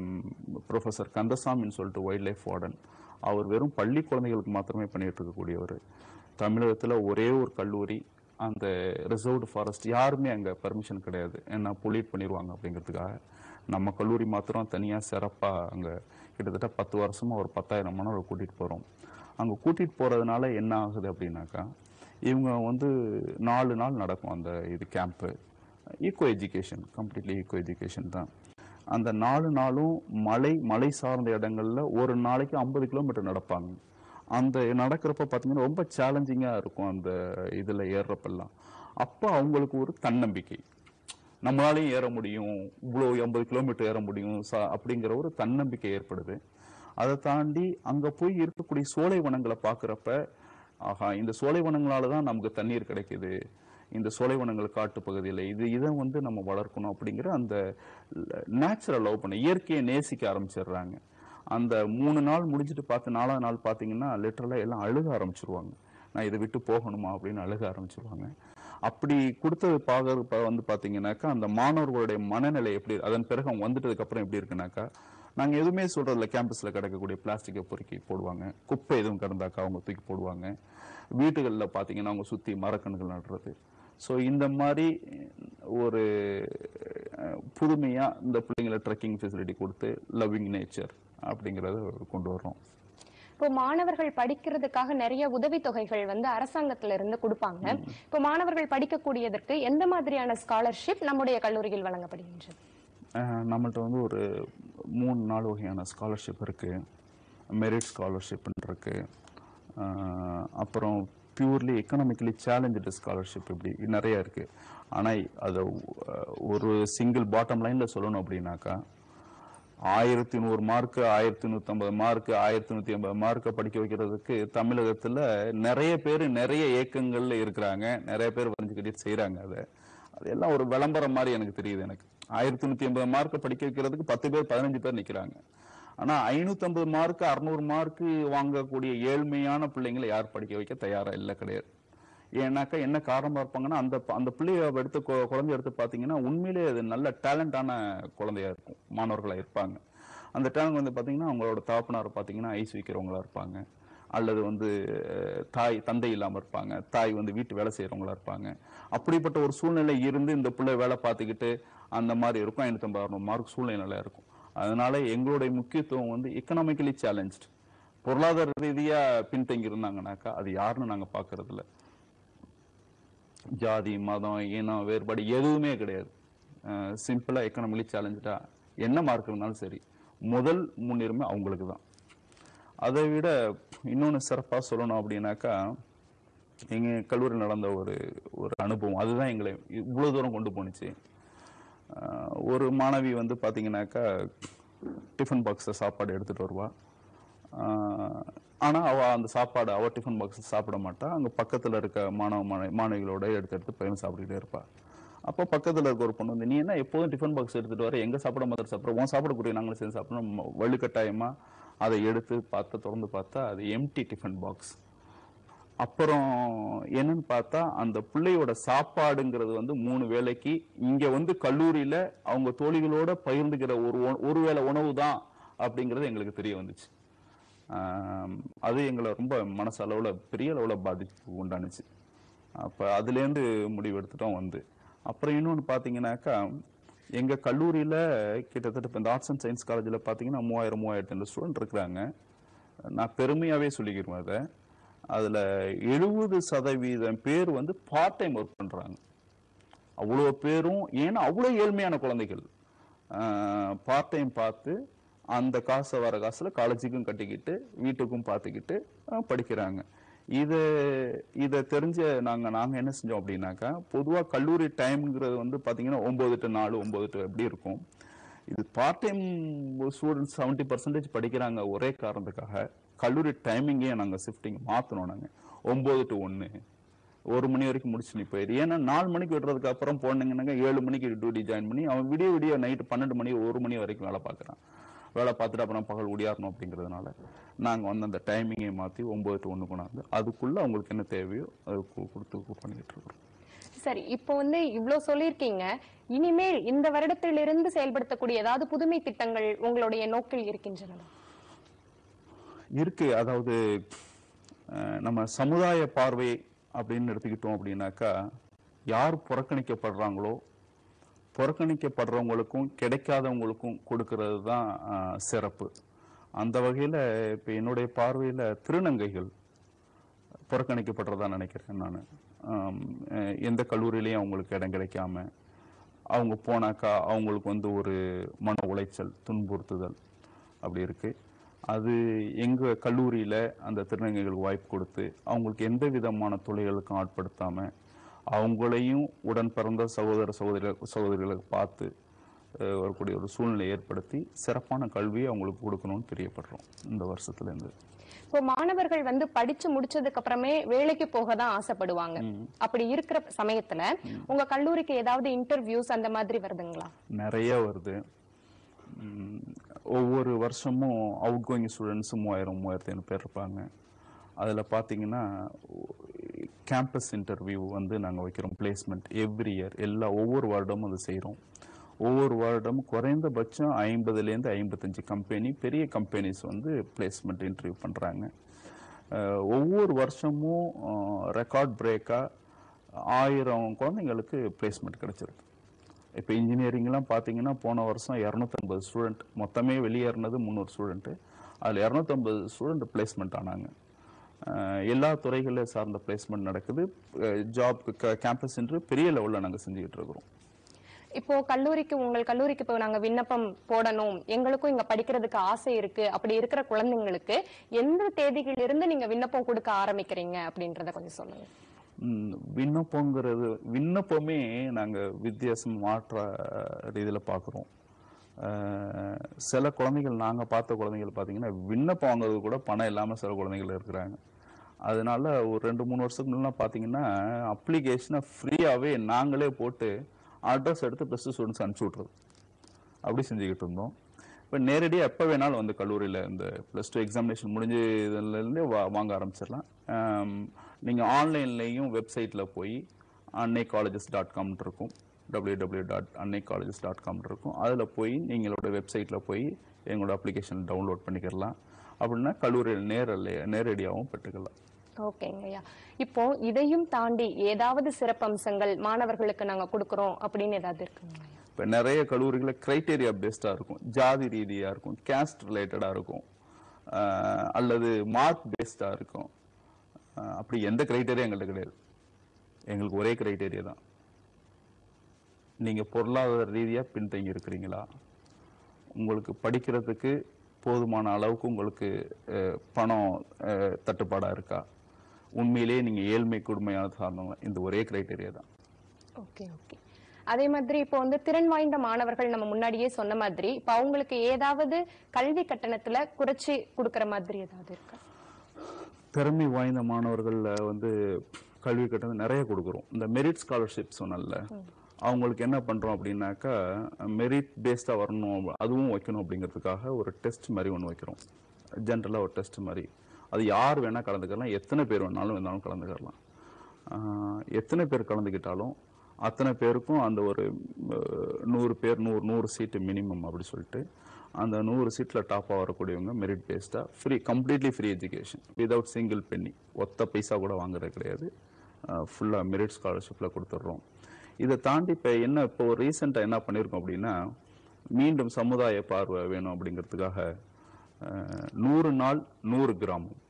ப்ரொஃபஸர் கந்தசாமின்னு சொல்லிட்டு வைல்ட் லைஃப் வார்டன், அவர் வெறும் பள்ளி குழந்தைகளுக்கு மாத்திரமே பண்ணிட்டு இருக்கக்கூடியவர். தமிழகத்தில் ஒரே ஒரு கல்லூரி அந்த ரிசர்வ்டு ஃபாரஸ்ட் யாருமே அங்கே பர்மிஷன் கிடையாது, ஏன்னா பொல்யூட் பண்ணிடுவாங்க அப்படிங்கிறதுக்காக. நம்ம கல்லூரி மாத்திரம் தனியாக சிறப்பாக அங்கே கிட்டத்தட்ட பத்து வருஷமாக ஒரு பத்தாயிரம் மாணவர்கள் கூட்டிகிட்டு போகிறோம். அங்கே கூட்டிகிட்டு போகிறதுனால என்ன ஆகுது அப்படின்னாக்கா, இவங்க வந்து நாலு நாள் நடக்கும் அந்த இது camp. Eco education, completely eco education தான். அந்த நாலு நாளும் மலை மலை சார்ந்த இடங்கள்ல ஒரு நாளைக்கு ஐம்பது கிலோமீட்டர் நடப்பாங்க. அந்த நடக்கிறப்ப பார்த்தீங்கன்னா ரொம்ப சேலஞ்சிங்காக இருக்கும் அந்த இதில் ஏறுறப்பெல்லாம். அப்போ அவங்களுக்கு ஒரு தன்னம்பிக்கை, நம்மளாலையும் ஏற முடியும், இவ்வளோ ஐம்பது கிலோமீட்டர் ஏற முடியும் சா அப்படிங்கிற ஒரு தன்னம்பிக்கை ஏற்படுது. அதை தாண்டி அங்கே போய் இருக்கக்கூடிய சோலை வனங்களை பார்க்குறப்ப, ஆஹா இந்த சோலை வனங்களால தான் நமக்கு தண்ணீர் கிடைக்குது, இந்த சோலைவனங்கள் காட்டு பகுதியில் இது இதை வந்து நம்ம வளர்க்கணும் அப்படிங்கிற அந்த நேச்சுரல் லவ் பண்ண இயற்கையை நேசிக்க ஆரம்பிச்சிடுறாங்க. அந்த மூணு நாள் முடிஞ்சிட்டு பார்த்து நாலாவது நாள் பார்த்தீங்கன்னா லிட்டரலாக எல்லாம் அழுக ஆரம்பிச்சிருவாங்க, நான் இதை விட்டு போகணுமா அப்படின்னு அழுக ஆரம்பிச்சிருவாங்க. அப்படி கொடுத்தது பார்க்க வந்து பார்த்தீங்கன்னாக்கா அந்த மாணவர்களுடைய மனநிலை எப்படி, அதன் பிறகு அவங்க வந்துட்டதுக்கு அப்புறம் எப்படி இருக்குனாக்கா, நாங்கள் எதுவுமே சொல்றதில்ல, கேம்பஸில் கிடக்கக்கூடிய பிளாஸ்டிக்கை பொறுக்கி போடுவாங்க, குப்பை எதுவும் கிடந்தாக்கா அவங்க தூக்கி போடுவாங்க, வீடுகளில் பார்த்தீங்கன்னா அவங்க சுற்றி மரக்கன்றுகள் நடுறது. ஸோ இந்த மாதிரி ஒரு புதுமையாக இந்த பிள்ளைங்களை ட்ரெக்கிங் ஃபெசிலிட்டி கொடுத்து லவ்விங் நேச்சர் அப்படிங்கிறத கொண்டு வர்றோம். இப்போ மாணவர்கள் படிக்கிறதுக்காக நிறைய உதவித்தொகைகள் வந்து அரசாங்கத்துல இருந்து கொடுப்பாங்க. இப்போ மாணவர்கள் படிக்கக்கூடியதற்கு எந்த மாதிரியான ஸ்காலர்ஷிப் நம்முடைய கல்லூரியில் வழங்கப்படுகின்றது? நம்மள்ட்ட வந்து ஒரு மூணு நாலு வகையான ஸ்காலர்ஷிப் இருக்கு. மெரிட் ஸ்காலர்ஷிப் இருக்கு, அப்புறம் பியூர்லி எக்கனாமிக்கலி சேலஞ்சு ஸ்காலர்ஷிப், இப்படி நிறைய இருக்கு. ஆனால் அதை ஒரு சிங்கிள் பாட்டம் லைன்ல சொல்லணும் அப்படின்னாக்கா, ஆயிரத்தி நூறு மார்க்கு ஆயிரத்தி நூத்தி ஐம்பது மார்க்கு ஆயிரத்தி நூத்தி ஐம்பது மார்க்கை படிக்க வைக்கிறதுக்கு தமிழகத்துல நிறைய பேர் நிறைய இயக்கங்கள்ல இருக்கிறாங்க, நிறைய பேர் வரைஞ்சுக்கிட்டு செய்யறாங்க. அதை அதெல்லாம் ஒரு விளம்பரம் மாதிரி எனக்கு தெரியுது. எனக்கு ஆயிரத்தி நூத்தி ஐம்பது மார்க்கை படிக்க வைக்கிறதுக்கு பத்து பேர் பதினஞ்சு பேர் நிக்கிறாங்க. ஆனா ஐநூத்தி ஐம்பது மார்க்கு அறுநூறு மார்க்கு வாங்கக்கூடிய ஏழ்மையான பிள்ளைங்களை யார் படிக்க வைக்க தயாரா இல்லை, கிடையாது. ஏன்னாக்கா என்ன காரணமா இருப்பாங்கன்னா, அந்த அந்த பிள்ளைய எடுத்து குழந்தை எடுத்து பார்த்தீங்கன்னா உண்மையிலே அது நல்ல டேலண்டான குழந்தையா இருக்கும், மாணவர்களா இருப்பாங்க. அந்த டேலண்ட் வந்து பார்த்தீங்கன்னா அவங்களோட தகப்பனார் பார்த்தீங்கன்னா ஐஸ் விற்கிறவங்களா இருப்பாங்க, அல்லது வந்து தாய் தந்தை இல்லாமல் இருப்பாங்க, தாய் வந்து வீட்டு வேலை செய்யறவங்களா இருப்பாங்க. அப்படிப்பட்ட ஒரு சூழ்நிலை இருந்து இந்த பிள்ளை வேலை பார்த்துக்கிட்டு அந்த மாதிரி இருக்கும். ஐநூத்தி ஐம்பது அறுநூறு மார்க் சூழ்நிலை இருக்கும். அதனால எங்களுடைய முக்கியத்துவம் வந்து எக்கனாமிக்கலி சேலஞ்ச், பொருளாதார ரீதியா பின்தங்கி இருந்தாங்கன்னாக்கா அது யாருன்னு நாங்க பாக்குறது இல்லை. ஜாதி மதம் இனம் வேறுபாடு எதுவுமே கிடையாது. சிம்பிளா எக்கனாமிக்கலி சேலஞ்சா என்ன மார்க் இருந்தாலும் சரி, முதல் முன்னுரிமை அவங்களுக்கு தான். அதை விட இன்னொன்று சிறப்பாக சொல்லணும் அப்படின்னாக்கா, எங்கள் கல்லூரியில் நடந்த ஒரு ஒரு அனுபவம் அதுதான் எங்களை இவ்வளோ தூரம் கொண்டு போணுச்சு. ஒரு மாணவி வந்து பார்த்தீங்கன்னாக்கா டிஃபன் பாக்ஸில் சாப்பாடு எடுத்துகிட்டு வருவா. ஆனால் அவள் அந்த சாப்பாடு அவள் டிஃபன் பாக்ஸில் சாப்பிட மாட்டா, அங்கே பக்கத்தில் இருக்க மாணவ மாணவி மாணவிகளோட எடுத்து எடுத்து பையன் சாப்பிட்டுக்கிட்டே இருப்பாள். அப்போ பக்கத்தில் இருக்க ஒரு பொண்ணு வந்து, நீ என்ன எப்போதும் டிஃபன் பாக்ஸ் எடுத்துகிட்டு வர, எங்கே சாப்பிட மாதிரி சாப்பிட்ற, உன் சாப்பிடக்கூடிய நாங்களும் சேர்ந்து சாப்பிடணும். வலுக்கட்டாயமாக அதை எடுத்து பார்த்து திறந்து பார்த்தா அது எம்டி டிஃபன் பாக்ஸ். அப்புறம் என்னன்னு பார்த்தா அந்த பிள்ளையோட சாப்பாடுங்கிறது வந்து மூணு வேளைக்கு இங்க வந்து கல்லூரியில அவங்க தோழிகளோட பகிர்ந்துக்கிற ஒரு ஒரு வேளை உணவு தான் அப்படிங்கிறது எங்களுக்கு தெரிய வந்துச்சு. அது எங்களை ரொம்ப மனசு அளவுல பெரிய அளவுல பாதிப்பு உண்டானுச்சு. அப்ப அதுல இருந்து முடிவு எடுத்துட்டோம் வந்து. அப்புறம் இன்னொன்னு பாத்தீங்கன்னாக்கா, எங்க கல்லூரியில கிட்டத்தட்ட இந்த ஆர்ட்ஸ் அண்ட் சயின்ஸ் காலேஜில் பாத்தீங்கன்னா மூவாயிரம் மூவாயிரத்தி ஐநூறு ஸ்டூடெண்ட் இருக்கிறாங்க. நான் பெருமையாகவே சொல்லிக்கிறேன் அதை. அதில் எழுபது சதவீதம் பேர் வந்து பார்ட் டைம் ஒர்க் பண்ணுறாங்க. அவ்வளோ பேரும், ஏன்னா அவ்வளோ ஏழ்மையான குழந்தைகள் பார்ட் டைம் பார்த்து அந்த காசை வர காசில் காலேஜுக்கும் கட்டிக்கிட்டு வீட்டுக்கும் பார்த்துக்கிட்டு படிக்கிறாங்க. இதை இதை தெரிஞ்ச நாங்கள் நாங்கள் என்ன செஞ்சோம் அப்படின்னாக்கா, பொதுவாக கல்லூரி டைம்ங்கிறது வந்து பார்த்தீங்கன்னா ஒம்பது டு நாலு ஒம்பது டு எப்படி இருக்கும். இது part time students seventy percentage படிக்கிறாங்க. ஒரே காரணத்துக்காக கல்லூரி டைமிங்கே நாங்கள் ஷிஃப்டிங் மாற்றணும். நாங்கள் ஒம்பது டு ஒன்று ஒரு மணி வரைக்கும் முடிச்சு நீ போயிடு. ஏன்னா நாலு மணிக்கு விடுறதுக்கு அப்புறம் போனீங்கன்னாங்க ஏழு மணிக்கு டியூட்டி ஜாயின் பண்ணி அவன் விடிய விடிய நைட்டு பன்னெண்டு மணி ஒரு மணி வரைக்கும் வேலை பார்க்குறான். வேலை பார்த்துட்டு அப்புறம் பகல் ஒடியாரணும் அப்படிங்கிறதுனால நாங்கள் வந்து அந்த டைமிங்கை மாற்றி ஒம்பது டு ஒன்று கொண்டாந்து அதுக்குள்ளே அவங்களுக்கு என்ன தேவையோ அது கொடுத்து பண்ணிக்கிட்டு இருக்கிறோம். சரி, இப்போ வந்து இவ்வளோ சொல்லியிருக்கீங்க. இனிமேல் இந்த வருடத்திலிருந்து செயல்படுத்தக்கூடிய ஏதாவது புதுமை திட்டங்கள் உங்களுடைய நோக்கில் இருக்கின்றன? இருக்கு. அதாவது நம்ம சமுதாய பார்வை அப்படின்னு எடுத்துக்கிட்டோம் அப்படின்னாக்கா, யார் புறக்கணிக்கப்படுறாங்களோ புறக்கணிக்கப்படுறவங்களுக்கும் கிடைக்காதவங்களுக்கும் கொடுக்கறது தான் சிறப்பு. அந்த வகையில் இப்போ என்னுடைய பார்வையில் திருநங்கைகள் புறக்கணிக்கப்படுறதா நினைக்கிறேன் நான். எந்த கல்லூரியிலையும் அவங்களுக்கு இடம் கிடைக்காம அவங்க போனாக்கா அவங்களுக்கு வந்து ஒரு மன உளைச்சல், துன்புறுத்துதல் அப்படி இருக்கு. அது எங்கள் கல்லூரியில் அந்த திருநங்கைகளுக்கு வாய்ப்பு கொடுத்து அவங்களுக்கு எந்த விதமான தொழில்களுக்கும் ஆட்படுத்தாமல் அவங்களையும் உடன் பிறந்த சகோதர சகோதரி சகோதரிகளுக்கு பார்த்து வரக்கூடிய ஒரு சூழ்நிலை ஏற்படுத்தி சிறப்பான கல்வியை அவங்களுக்கு கொடுக்கணும்னு பிரியப்படுறோம் இந்த வருஷத்துலேருந்து. இப்போ மாணவர்கள் வந்து படிச்சு முடிச்சதுக்கு அப்புறமே வேலைக்கு போக தான் ஆசைப்படுவாங்க. அப்படி இருக்கிற சமயத்துல உங்க கல்லூரிக்கு ஏதாவது இன்டர்வியூஸ் அந்த மாதிரி வருதுங்களா? நிறைய வருது. ஒவ்வொரு வருஷமும் அவுட் கோயிங் ஸ்டூடெண்ட்ஸு மூவாயிரம் மூவாயிரத்தி ஐநூறு பேர் இருப்பாங்க. அதில் பார்த்தீங்கன்னா கேம்பஸ் இன்டர்வியூ வந்து நாங்கள் வைக்கிறோம். பிளேஸ்மெண்ட் எவ்ரி இயர் எல்லா ஒவ்வொரு வருடமும் அது செய்கிறோம். ஒவ்வொரு வருடமும் குறைந்தபட்சம் ஐம்பதுலேருந்து ஐம்பத்தஞ்சு கம்பெனி, பெரிய கம்பெனிஸ் வந்து பிளேஸ்மெண்ட் இன்டர்வியூ பண்ணுறாங்க. ஒவ்வொரு வருஷமும் ரெக்கார்ட் பிரேக்காக ஆயிரம் குழந்தைங்களுக்கு பிளேஸ்மெண்ட் கிடைச்சிருக்கு. இப்போ இன்ஜினியரிங்லாம் பார்த்தீங்கன்னா போன வருஷம் இரநூத்தம்பது ஸ்டூடெண்ட், மொத்தமே வெளியேறினது முந்நூறு ஸ்டூடெண்ட்டு. அதில் இரநூத்தம்பது ஸ்டூடெண்ட் பிளேஸ்மெண்ட் ஆனாங்க. எல்லா துறைகளில் சார்ந்த பிளேஸ்மெண்ட் நடக்குது. ஜாப் கேம்பஸ் என்று பெரிய லெவலில் நாங்கள் செஞ்சுக்கிட்டு இருக்கிறோம். இப்போ கல்லூரிக்கு உங்கள் கல்லூரிக்கு இப்போ நாங்கள் விண்ணப்பம் போடணும், எங்களுக்கும் இங்கே படிக்கிறதுக்கு ஆசை இருக்கு அப்படி இருக்கிற குழந்தைங்களுக்கு எந்த தேதியிலிருந்து நீங்கள் விண்ணப்பம் கொடுக்க ஆரம்பிக்கிறீங்க அப்படின்றத கொஞ்சம் சொல்லுங்க. விண்ணப்பங்கிறது விண்ணப்பமே நாங்கள் வித்தியாசம் மாற்ற ரீதியில் பார்க்குறோம். சில குழந்தைகள் நாங்கள் பார்த்த குழந்தைகள் பார்த்தீங்கன்னா விண்ணப்பம் வாங்குறது கூட பணம் இல்லாமல் சில குழந்தைகள் இருக்கிறாங்க. அதனால ஒரு ரெண்டு மூணு வருஷத்துக்கு முன்னாடி பார்த்தீங்கன்னா அப்ளிகேஷனை ஃப்ரீயாகவே நாங்களே போட்டு அட்ரஸ் எடுத்து ப்ளஸ் டூ ஸ்டூடெண்ட்ஸ் அனுப்பிச்சி விட்றது அப்படி செஞ்சுக்கிட்டு இருந்தோம். இப்போ நேரடியாக எப்போ வேணாலும் வந்து கல்லூரியில் இந்த ப்ளஸ் டூ எக்ஸாமினேஷன் முடிஞ்சு இதுலேருந்தே வா வாங்க ஆரம்பிச்சிடலாம். நீங்கள் ஆன்லைன்லேயும் வெப்சைட்டில் போய் அன்னை காலேஜஸ் டாட் காம் இருக்கும், W W dot Annai colleges dot com இருக்கும். அதில் போய் நீங்களோட வெப்சைட்டில் போய் எங்களோட அப்ளிகேஷன் டவுன்லோட் பண்ணிக்கலாம். அப்படின்னா கல்லூரியில் நேரில் நேரடியாகவும் பெற்றுக்கலாம். ஓகேங்கய்யா. இப்போ இதையும் தாண்டி ஏதாவது சிறப்பம்சங்கள் மாணவர்களுக்கு நாங்கள் கொடுக்குறோம் அப்படின்னு ஏதாவது இருக்குங்க? இப்போ நிறைய கல்லூரிகளில் கிரைட்டீரியா பேஸ்டாக இருக்கும், ஜாதி ரீதியாக இருக்கும், கேஸ்ட் ரிலேட்டடாக இருக்கும், அல்லது மார்க் பேஸ்டாக இருக்கும். அப்படி எந்த கிரைட்டீரியா எங்கள்கிட்ட கிடையாது. எங்களுக்கு ஒரே கிரைட்டீரியா தான், நீங்கள் பொருளாதார ரீதியாக பின்தங்கி இருக்கிறீங்களா, உங்களுக்கு படிக்கிறதுக்கு போதுமான அளவுக்கு உங்களுக்கு பணம் தட்டுப்பாடாக இருக்கா, உண்மையிலேயே நீங்கள் ஏழ்மை கொடுமையான சார்ந்தவங்க, இந்த ஒரே கிரைட்டீரியா தான். Okay okay. அதே மாதிரி இப்போ வந்து திறன் வாய்ந்த மாணவர்கள் நம்ம முன்னாடியே சொன்ன மாதிரி இப்போ அவங்களுக்கு ஏதாவது கல்வி கட்டணத்துல குறைச்சி கொடுக்கற மாதிரி ஏதாவது இருக்கா? திறமை வாய்ந்த மாணவர்கள் வந்து கல்வி கட்டணம் நிறைய கொடுக்குறோம். இந்த மெரிட் ஸ்காலர்ஷிப் சொன்னல, அவங்களுக்கு என்ன பண்ணுறோம் அப்படின்னாக்கா மெரிட் பேஸ்டாக வரணும், அதுவும் வைக்கணும் அப்படிங்கிறதுக்காக ஒரு டெஸ்ட் மாதிரி ஒன்று வைக்கிறோம். ஜென்ரலாக ஒரு டெஸ்ட் மாதிரி, அது யார் வேணால் கலந்துக்கலாம், எத்தனை பேர் வேணாலும் வேணாலும் கலந்துக்கலாம். எத்தனை பேர் கலந்துக்கிட்டாலும் அத்தனை பேருக்கும் அந்த ஒரு நூறு பேர் நூறு நூறு சீட்டு மினிமம் அப்படி சொல்லிட்டு அந்த நூறு சீட்டில் டாப்பாக வரக்கூடியவங்க மெரிட் பேஸ்டாக free, completely free education without single penny, ஒத்த பைசா கூட வாங்குறது கிடையாது, ஃபுல்லாக மெரிட் ஸ்காலர்ஷிப்பில் கொடுத்துட்றோம். இதை தாண்டி இப்போ என்ன இப்போ ரீசெண்டாக என்ன பண்ணியிருக்கோம் அப்படின்னா, மீண்டும் சமுதாய பார்வை வேணும் அப்படிங்கிறதுக்காக நூறு நாள் நூறு கிராமம்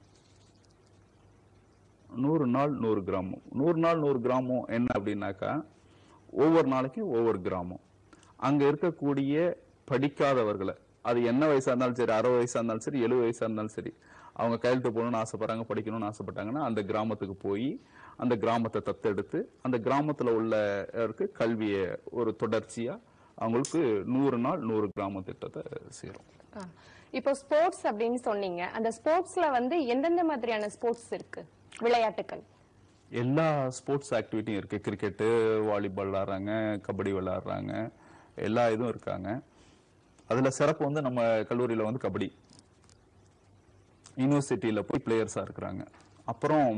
நூறு நாள் நூறு கிராமம் நூறு நாள் நூறு கிராமம் என்ன அப்படின்னாக்கா ஒவ்வொரு நாளைக்கு ஒவ்வொரு கிராமம் அங்க இருக்கக்கூடிய படிக்காதவர்களை அது என்ன வயசா இருந்தாலும் சரி அறுபது வயசா இருந்தாலும் சரி எழுபது வயசா இருந்தாலும் சரி அவங்க கையெழுத்து போகணும்னு ஆசைப்படுறாங்க படிக்கணும்னு ஆசைப்பட்டாங்கன்னா அந்த கிராமத்துக்கு போய் அந்த கிராமத்தை தத்தெடுத்து அந்த கிராமத்துல உள்ளவருக்கு கல்வியை ஒரு தொடர்ச்சியா அவங்களுக்கு நூறு நாள் நூறு கிராம திட்டத்தை சேரும். இப்போ ஸ்போர்ட்ஸ் அப்படின்னு சொன்னீங்க, அந்த ஸ்போர்ட்ஸ்ல வந்து எந்தெந்த மாதிரியான ஸ்போர்ட்ஸ் இருக்கு விளையாட்டுகள்? எல்லா ஸ்போர்ட்ஸ் ஆக்டிவிட்டியும் இருக்கு. கிரிக்கெட்டு, வாலிபால் விளையாடுறாங்க, கபடி விளையாடுறாங்க, எல்லா இதுவும் இருக்காங்க. அதுல சிறப்பு வந்து நம்ம கல்லூரியில வந்து கபடி யூனிவர்சிட்டியில போய் பிளேயர்ஸா இருக்கிறாங்க. அப்புறம்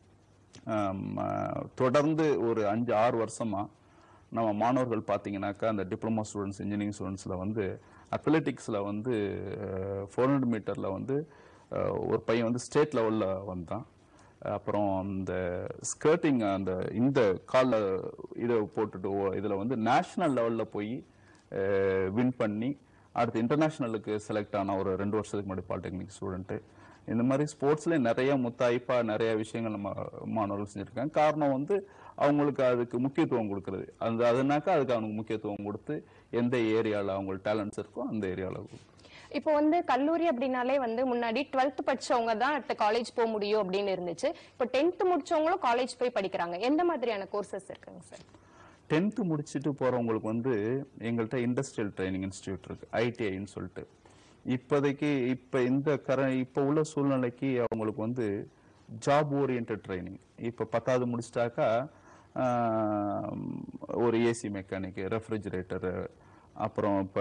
தொடர்ந்து ஒரு அஞ்சு ஆறு வருஷமா நம்ம மாணவர்கள் பார்த்தீங்கன்னாக்கா அந்த டிப்ளமா ஸ்டூடெண்ட்ஸ் இன்ஜினியரிங் ஸ்டூடெண்ட்ஸ்ல வந்து அத்லெட்டிக்ஸ்ல வந்து ஃபோர் ஹண்ட்ரட் மீட்டர்ல வந்து ஒரு பையன் வந்து ஸ்டேட் லெவல்ல வந்தான். அப்புறம் அந்த ஸ்கர்ட்டிங் அந்த இந்த காலில் இதை போட்டுட்டு இதில் வந்து நேஷனல் லெவலில் போய் வின் பண்ணி அடுத்து இன்டர்நேஷ்னலுக்கு செலக்ட் ஆன ஒரு ரெண்டு வருஷத்துக்கு முன்னாடி பாலிடெக்னிக் ஸ்டூடெண்ட்டு. இந்த மாதிரி ஸ்போர்ட்ஸ்ல நிறைய முத்தாய்ப்பா நிறைய விஷயங்கள் நம்ம மாணவர்கள் செஞ்சிருக்காங்க. காரணம் வந்து அவங்களுக்கு அதுக்கு முக்கியத்துவம் கொடுக்கறது. அந்த அதுனாக்கா அதுக்கு அவங்களுக்கு முக்கியத்துவம் கொடுத்து எந்த ஏரியாவில் அவங்களுக்கு டேலண்ட்ஸ் இருக்கோ அந்த ஏரியாவில். இப்போ வந்து கல்லூரி அப்படின்னாலே வந்து முன்னாடி டுவெல்த் படிச்சவங்க தான் அடுத்த காலேஜ் போக முடியும் அப்படின்னு இருந்துச்சு. இப்போ டென்த் முடிச்சவங்களும் காலேஜ் போய் படிக்கிறாங்க. எந்த மாதிரியான கோர்சஸ் இருக்குங்க சார்? டென்த் முடிச்சுட்டு போறவங்களுக்கு வந்து எங்கள்கிட்ட இண்டஸ்ட்ரியல் ட்ரைனிங் இன்ஸ்டிடியூட் இருக்கு, ஐடிஐன்னு சொல்லிட்டு. இப்போதைக்கு இப்ப இந்த கர இப்ப உள்ள சூழ்நிலைக்கு அவங்களுக்கு வந்து ஜாப் ஓரியன்ட் ட்ரைனிங். இப்ப பத்தாவது முடிச்சிட்டாக்கா ஒரு ஏசி மெக்கானிக், ரெஃப்ரிஜரேட்டரு, அப்புறம் இப்போ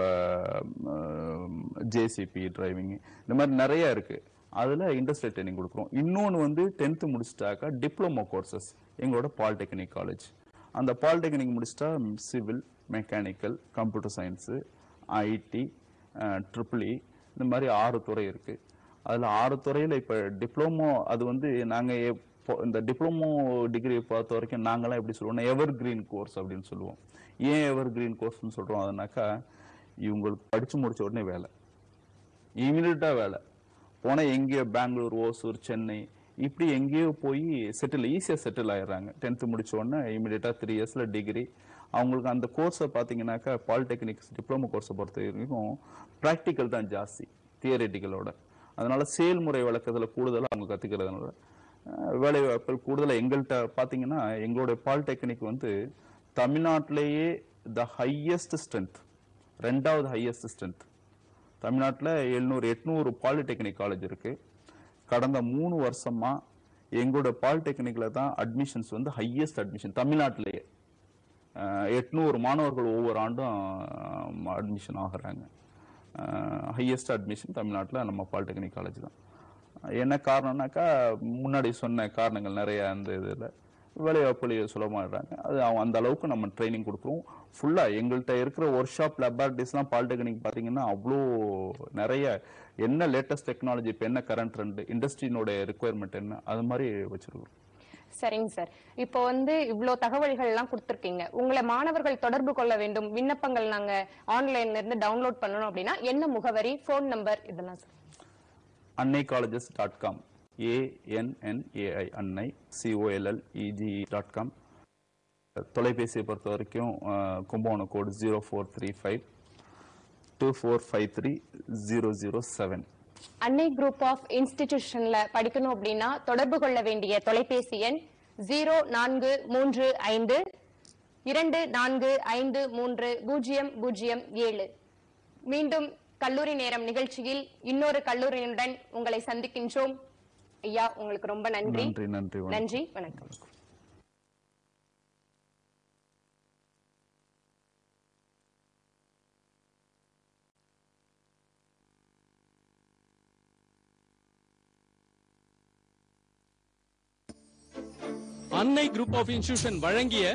ஜேசிபி டிரைவிங், இந்த மாதிரி நிறைய இருக்கு. அதில் இண்டஸ்ட்ரியல் ட்ரைனிங் கொடுக்குறோம். இன்னொன்று வந்து டென்த்து முடிச்சிட்டாக்கா டிப்ளமோ கோர்சஸ் எங்களோட பாலிடெக்னிக் காலேஜ். அந்த பாலிடெக்னிக் முடிச்சிட்டா civil, mechanical, computer science, IT, triple E, இந்த மாதிரி ஆறு துறை இருக்கு. அதில் ஆறு துறையில் இப்போ டிப்ளமோ அது வந்து நாங்கள் இந்த டிப்ளமோ டிகிரி பொறுத்த வரைக்கும் நாங்களாம் எப்படி சொல்லுவோம்னா எவர் கிரீன் கோர்ஸ் அப்படின்னு சொல்லுவோம். ஏன் எவர் கிரீன் கோர்ஸ்னு சொல்றோம்? அதனாக்கா இவங்களுக்கு படிச்சு முடிச்ச உடனே வேலை, இமீடியட்டா வேலை. போனா எங்கேயோ பெங்களூர், ஓசூர், சென்னை இப்படி எங்கேயோ போய் செட்டில் ஈஸியா செட்டில் ஆயிடுறாங்க. டென்த் முடிச்ச உடனே இமீடியட்டா த்ரீ இயர்ஸ்ல டிகிரி. அவங்களுக்கு அந்த கோர்ஸை பார்த்தீங்கன்னாக்கா பாலிடெக்னிக்ஸ் டிப்ளமோ கோர்ஸை பொறுத்த வரைக்கும் ப்ராக்டிக்கல் தான் ஜாஸ்தி தியரிட்டிக்கலோட. அதனால செயல்முறை வழக்கத்தில் கூடுதலாக அவங்க கற்றுக்கிறதுனால வேலை வாய்ப்புகள் கூடுதலாக. எங்கள்கிட்ட பார்த்தீங்கன்னா எங்களுடைய பாலிடெக்னிக் வந்து தமிழ்நாட்டிலேயே த ஹையஸ்ட் ஸ்ட்ரென்த், ரெண்டாவது ஹையஸ்ட் ஸ்ட்ரென்த். தமிழ்நாட்டில் எழுநூறு எட்நூறு பாலிடெக்னிக் காலேஜ் இருக்கு. கடந்த மூணு வருஷமா எங்களோட பாலிடெக்னிக்ல தான் அட்மிஷன்ஸ் வந்து ஹையஸ்ட் அட்மிஷன் தமிழ்நாட்டிலேயே. எட்நூறு மாணவர்கள் ஒவ்வொரு ஆண்டும் அட்மிஷன் ஆகிறாங்க. ஹையஸ்ட் அட்மிஷன் தமிழ்நாட்டில் நம்ம பாலிடெக்னிக் காலேஜ் தான். என்ன காரணம்னாக்கா முன்னாடி சொன்ன காரணங்கள் நிறைய. அந்த இதில் வேலைவாய்ப்புகள் சுலபமாடுறாங்க. அது அந்த அளவுக்கு நம்ம ட்ரைனிங் கொடுக்குறோம். ஃபுல்லாக எங்கள்கிட்ட இருக்கிற ஒர்க் ஷாப் லெபார்டரிஸ்லாம் பாலிடெக்னிக் பார்த்தீங்கன்னா அவ்வளோ நிறைய என்ன லேட்டஸ்ட் டெக்னாலஜி, இப்போ என்ன கரண்ட் ட்ரெண்ட், இண்டஸ்ட்ரியினுடைய ரெக்குயர்மெண்ட் என்ன, அது மாதிரி வச்சிருக்கோம். சரிங்க சார், இப்போ வந்து இவ்வளோ தகவல்கள் எல்லாம் கொடுத்துருக்கீங்க. உங்களை மாணவர்கள் தொடர்பு கொள்ள வேண்டும், விண்ணப்பங்கள் நாங்க ஆன்லைன்ல இருந்து டவுன்லோட் பண்ணணும் அப்படின்னா என்ன முகவரி, போன் நம்பர் இதெல்லாம் sir? Annai colleges dot com, A N N A I Annai C O L L E G dot com. தொலைபேசியை பொறுத்த வரைக்கும் Kumbakonam code zero four three five two four five three zero zero seven. Annai group of இன்ஸ்டிடியூஷன்ல படிக்கணும் அப்படின்னா தொடர்பு கொள்ள வேண்டிய தொலைபேசி எண் ஜீரோ நான்கு மூன்று ஐந்து இரண்டு நான்கு ஐந்து மூன்று பூஜ்ஜியம் பூஜ்ஜியம் ஏழு. மீண்டும் கல்லூரி நேரம் நிகழ்ச்சியில் இன்னொரு கல்லூரியினுடன் உங்களை சந்திக்கின்றோம். ஐயா, உங்களுக்கு ரொம்ப நன்றி. நன்றி நன்றி நன்றி, வணக்கம். அன்னை குரூப் ஆஃப் இன்ஸ்டிடியூஷன் வழங்கிய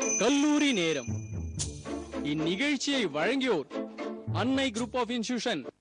கல்லூரி நேரம். இந்நிகழ்ச்சியை வழங்கியோர் அன்னை குரூப் ஆஃப் இன்ஸ்டிடியூஷன்,